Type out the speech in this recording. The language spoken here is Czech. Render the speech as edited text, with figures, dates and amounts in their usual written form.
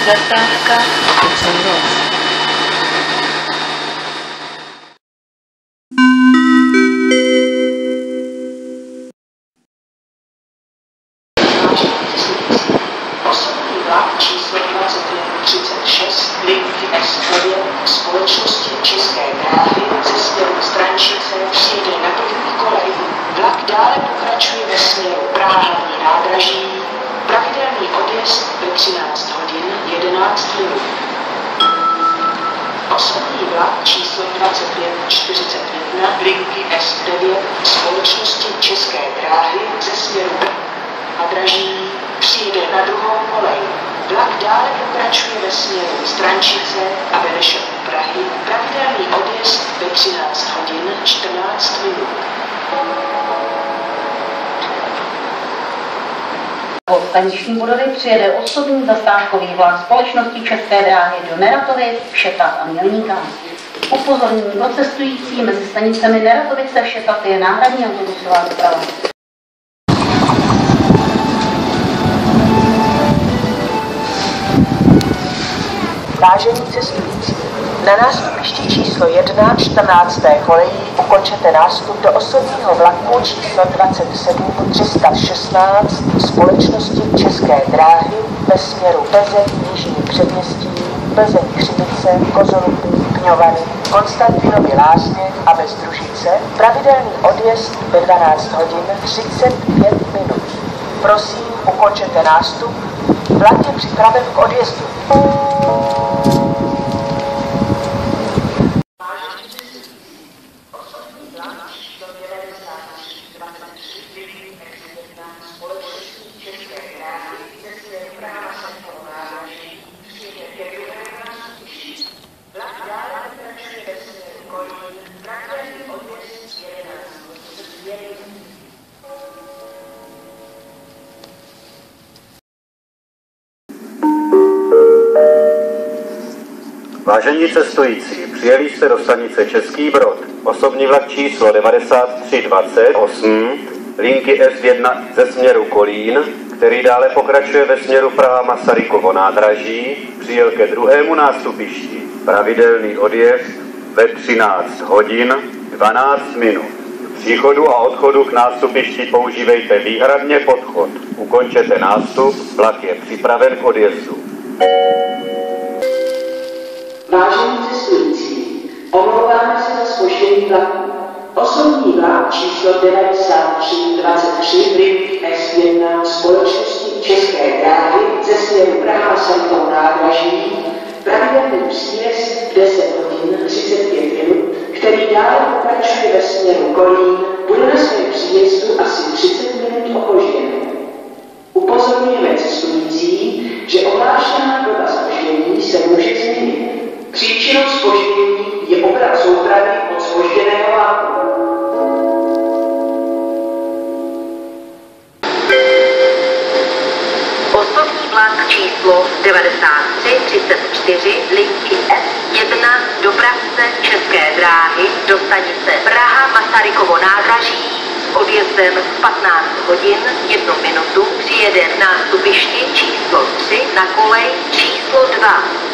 Zastávka Exodus. Osobní vlak číslo 2536 linky S9 společnosti České dráhy ze směru Strančice přijede na první kolej. Vlak dále pokračuje ve směru Praha nádraží. Pravidelný odjezd ve 13 hodin 11 minut. Osobní vlak číslo 2541 linky S9 společnosti České dráhy ze směru nádraží přijede na druhou kolej. Vlak dále pokračuje ve směru Strančice a Benešov Prahy. Pravidelný odjezd ve 13 hodin 14 minut. Po staniční budově přijede osobní zastávkový vlak společnosti České dráhy do Neratovic, Všetat a Mělníka. Upozornění pro cestující mezi stanicemi Neratovice, Všetat je náhradní autobusová doprava. Vážení cestující, na nástupišti číslo 1 14. kolejí ukončete nástup do osobního vlaku číslo 27316 společnosti České dráhy ve směru Plzeň, Jižní Předměstí, Plzeň, Křivice, Kozolupy, Kňovany, Konstantinovy Lázně a Bezdružice. Pravidelný odjezd ve 12 hodin 35 minut. Prosím, ukončete nástup. Vlak je připraven k odjezdu. Vážení cestující, přijeli jste do stanice Český Brod. Osobní vlak číslo 9328, linky S1 ze směru Kolín, který dále pokračuje ve směru Praha Masarykovo nádraží, přijel ke druhému nástupišti. Pravidelný odjezd ve 13 hodin 12 minut. K příchodu a odchodu k nástupišti používejte výhradně podchod. Ukončete nástup, vlak je připraven k odjezdu. Vážení cestující, omlouváme se za zpoždění vlaku. Osobní vlak číslo 9323 link S1 společnosti České dráhy ze směru Praha Masarykovo nádraží, pravidelný příjezd v 10 hodin 35 minut, který dále pokračuje ve směru Kolín, bude na svém příjezdu asi 30 minut opožděn. Upozorňujeme cestující, že ohlášená doba zpoždění se může změnit. Příčinou zpoždění je obrat soupravy od zpožděného vlaku. Osobní vlak číslo 9334 linky S1 dopravce České dráhy do stanice Praha Masarykovo nádraží s odjezdem v 15 hodin 1 minutu přijede nástupišti číslo 3 na kolej číslo 2.